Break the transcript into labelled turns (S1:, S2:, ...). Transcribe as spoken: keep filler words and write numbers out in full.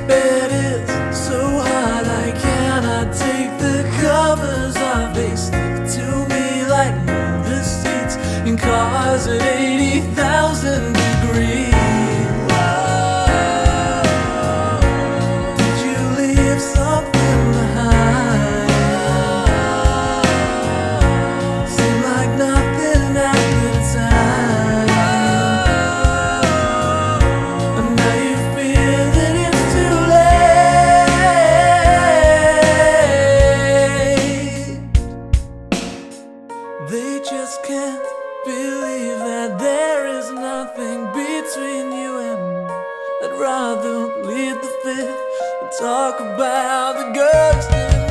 S1: bed is so hot I cannot take the covers off. They stick to me like movie seats in cars at eighty thousand degrees. Did you leave something behind? Seemed like nothing at the time, and now you feel that it's too late. They just can't believe that there is nothing between you and me. I'd rather plead the fifth and talk about the ghost in